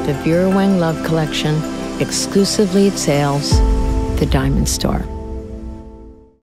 the Vera Wang Love Collection exclusively at Zales, the Diamond Store.